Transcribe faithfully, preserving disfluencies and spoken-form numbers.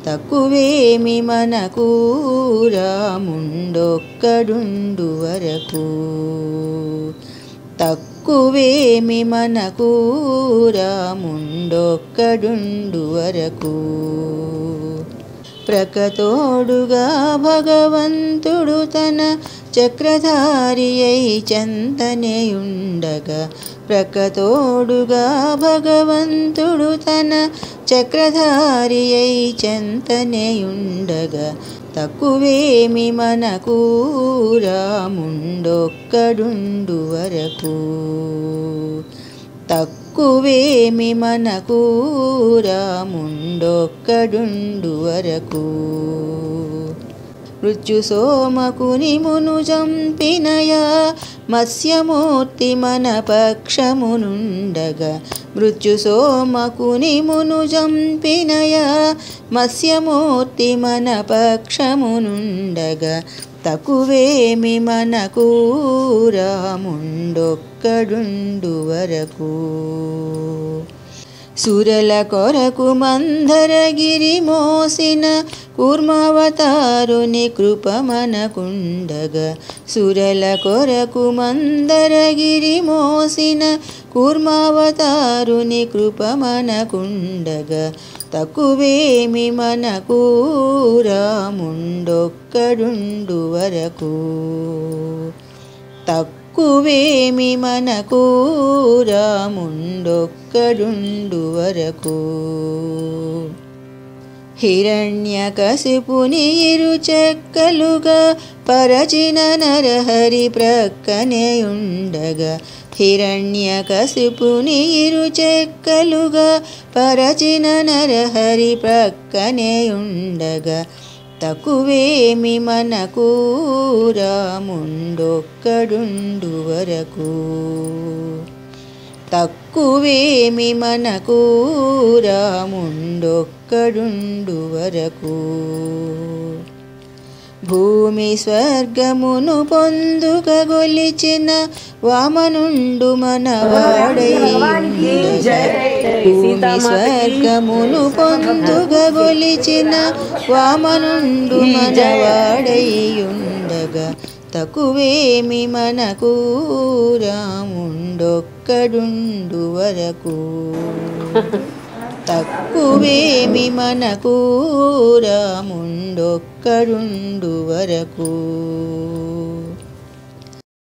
తక్కువేమి మనకు రాముండొక్కడుండు వరకు. తక్కువేమి మనకు రాముండొక్కడుండు వరకు. ప్రకతోడుగా భగవంతుడు తన చక్రధారి అయి చెంతనేయుండగా. ప్రకతోడుగా భగవంతుడు తన చక్రధారి అయి చెంతనేయుండగా. తక్కువేమి మనకు రాముండొక్కడుండు వరకు. తక్కువేమి మనకు రాముండొక్కడుండు వరకు. మృత్యు సోమకుని మును జంపినయా మత్స్యమూర్తి మన పక్షమునుండగా. మృత్యు సోమకుని మును జంపినయా మత్స్యమూర్తి మన పక్షమునుండగా. తక్కువేమి మనకు రాముండొక్కడుండు వరకు. సురల కొరకు మందరగిరి మోసిన కూర్మావతారుని కృప మనకుండగా. సురల కొరకు మందరగిరి మోసిన కూర్మావతారుని కృప మనకుండగా. తక్కువేమి మనకు రాముండొక్కడుండు వరకు. తక్కువేమి మనకు రాముండొక్కడుండు వరకు. హిరణ్యకశిపుని ఇరుచెక్కలుగా పరచిన నరహరి ప్రక్కనేయుండగా. హిరణ్యకశిపుని ఇరుచెక్కలుగా పరచిన నరహరి ప్రక్కనేయుండగా. తక్కువేమి మనకు రాముండొక్కడుండు వరకు. తక్కువేమి మనకు రాముండొక్కడుండు వరకు. భూమి స్వర్గమును పొందుక గొలిచిన వామనుండు మనవాడైయుండగా. భూమి స్వర్గమును పొందుక గొలిచిన వామనుండు మనవాడైయుండగా. తక్కువేమి మనకు రాముండొక్కడుండు వరకు. తక్కువేమి మనకు రాముండొక్కడుండు వరకు.